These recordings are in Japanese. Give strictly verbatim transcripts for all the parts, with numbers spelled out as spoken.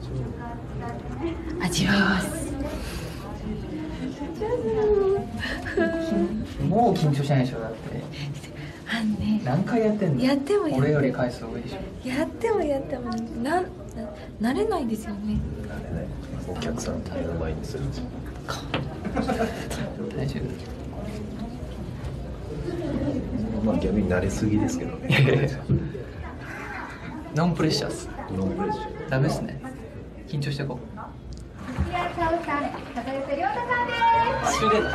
味わいます。 もう緊張しないでしょだって。 あのね、 何回やってんの？ やってもやっても俺より回数多いでしょ。 やってもやってもなな慣れないですよね。 慣れない。お客さんの目の前にするんですよ。 大丈夫。 まあ逆に慣れすぎですけどね。 ノンプレッシャーっす。 ノンプレッシャー。 ダメっすね。緊張していこう。終電。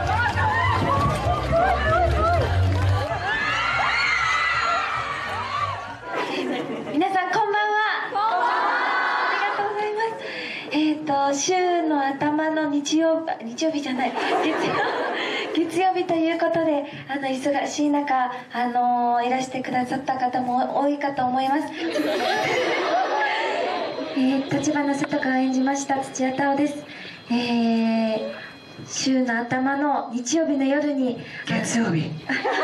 皆さんこんばんは。ありがとうございます。えっ、ー、と週の頭の日曜日日曜日じゃない月曜月曜日ということで、あの忙しい中、あのー、いらしてくださった方も多いかと思います。えー、立花瀬戸が演じました土屋太鳳です。えー、週の頭の日曜日の夜に月曜日。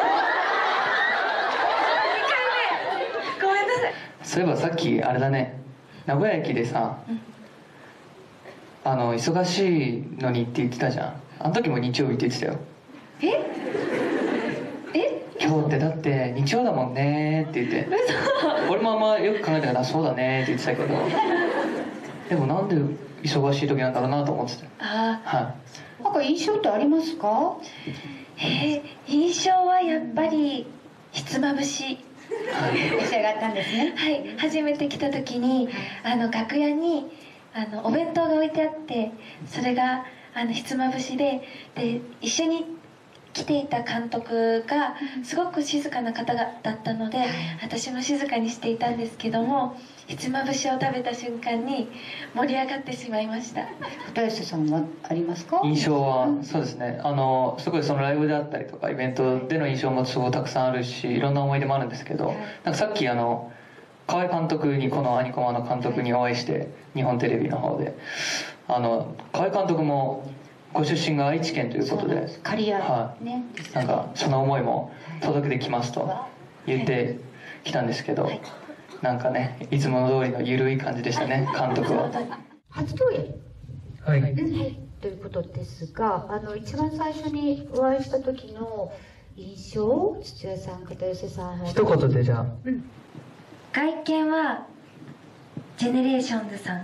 そういえばさっきあれだね、名古屋駅でさ、うん、あの忙しいのにって言ってたじゃん。あの時も日曜日って言ってたよ。 ええ今日ってだって日曜だもんねって言って。俺もあんまよく考えたからそうだねって言ってたけど、でもなんで忙しい時なんだろうなと思ってた。 ああ、 はい。 なんか印象ってありますか？えー、印象はやっぱりひつまぶし召し上がったんですね。はい、初めて来た時にあの楽屋にあのお弁当が置いてあって、それがあのひつまぶしで、で一緒に来ていた監督がすごく静かな方だったので、私も静かにしていたんですけども、ひつまぶしを食べた瞬間に盛り上がってしまいました。片寄さんはありますか？ 印象は、うん、そうですね、あのすごいそのライブであったりとかイベントでの印象もすごいたくさんあるし、いろんな思い出もあるんですけど、なんかさっきあの河合監督に、このアニコマの監督にお会いして、日本テレビの方で、あの河合監督もご出身が愛知県ということで、 刈谷、 はい、ね、なんかその思いも届けてきますと言ってきたんですけど、はい、なんかね、いつもの通りの緩い感じでしたね、監督は。 初登演、 はい、 はい、ということですが、あの一番最初にお会いした時の印象、土屋さん、片寄さん、 一言でじゃあ、 うん、外見はジェネレーションズさん、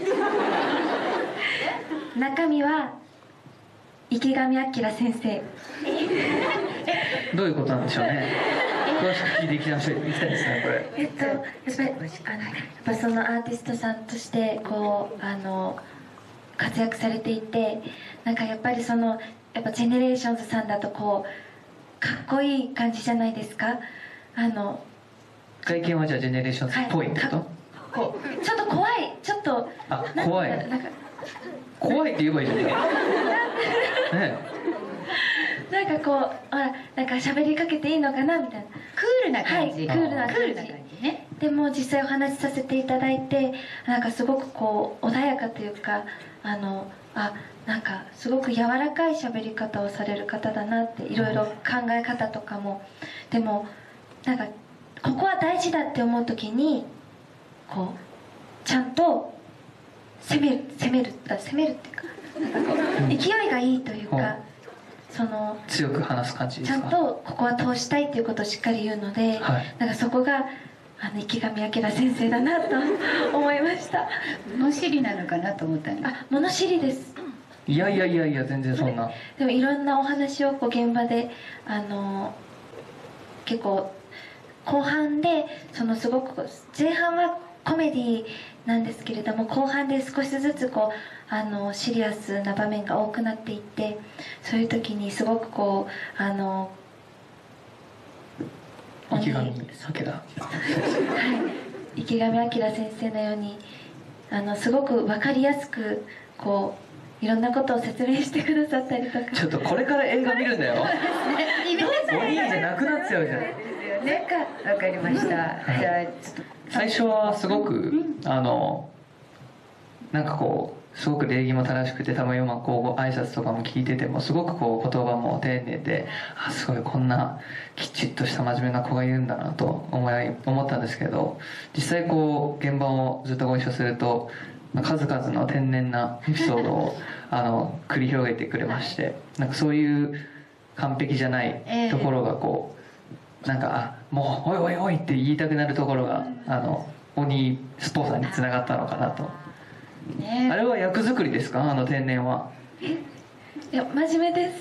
中身は池上彰先生。 どういうことなんでしょうね。詳しく聞いていきたいですね、これ。 えっと、やっぱり、あの、やっぱそのアーティストさんとして、こう、あの。活躍されていて、なんかやっぱりその、やっぱジェネレーションズさんだと、こう。かっこいい感じじゃないですか。あの。 外見はじゃあ、ジェネレーションズっぽいってこと。はい、 こう、ちょっと怖い、ちょっと。 あ、怖い。なんか。怖いって言えばいいじゃない。ね。なんかこう、ほら、なんか喋りかけていいのかなみたいな。 クールな感じ。 はい、クールな感じね。でも実際お話しさせていただいて、なんかすごくこう穏やかというか、あの、あ、なんかすごく柔らかい喋り方をされる方だなって、いろいろ考え方とかも。でもなんかここは大事だって思う時に、こうちゃんと攻める攻める攻めるっていうか、なんかこう勢いがいいというか。その強く話す感じですか。 ちゃんとここは通したいっていうことをしっかり言うので、はい、なんかそこがあの池上彰先生だなと思いました。 物知りなのかなと思ったんです。 あ、物知りです。 いやいやいやいや、全然そんな。 でもいろんなお話をこう現場であの結構後半で、そのすごく前半はコメディなんですけれども、後半で少しずつこうあのシリアスな場面が多くなっていって、そういう時にすごくこうあの池上彰、はい、 池上彰先生のようにあのすごく分かりやすくこういろんなことを説明してくださったりとか。 ちょっとこれから映画見るんだよ。お兄じゃなくなっちゃうじゃん。 ね、わかりました。じゃあちょっと最初はすごく、うん、あのなんかこうすごく礼儀も正しくて、多分今こう挨拶とかも聞いててもすごくこう言葉も丁寧で、あ、すごいこんなきちっとした真面目な子がいるんだなと思い思ったんですけど、実際こう現場をずっとご一緒すると、 数々の天然なエピソードをあの繰り広げてくれまして、なんかそういう完璧じゃないところがこうなんかあもうおいおいおいって言いたくなるところがあの鬼スポーさんにつながったのかなと。 ね、 あれは役作りですか、あの天然は。 いや真面目です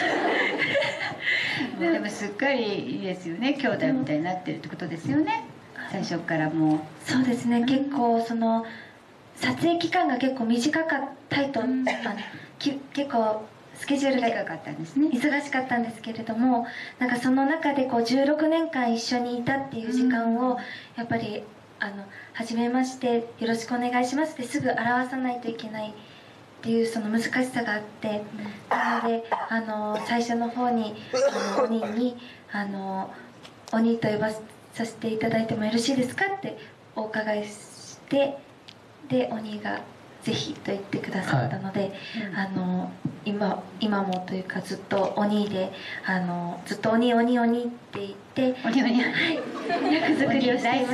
でもすっかりいいですよね、兄弟みたいになってるってことですよね、最初からもう。 そうですね、結構その撮影期間が結構短かったいと、うん、あのき結構スケジュールが短かったんですね、 忙しかったんですけれども、なんかその中でこうじゅうろくねんかん一緒にいたっていう時間をやっぱりあの初めましてよろしくお願いしますってすぐ表さないといけないっていうその難しさがあって、なのであの最初の方にあの鬼にあの「鬼と呼ばさせていただいてもよろしいですか?」ってお伺いしてで鬼が「ぜひ」と言ってくださったので、はい、あの 今, 今もというかずっと鬼であのずっと鬼鬼鬼って言って鬼鬼、はい、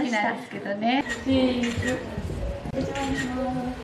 役作りをしていました。 大好きなんですけどね。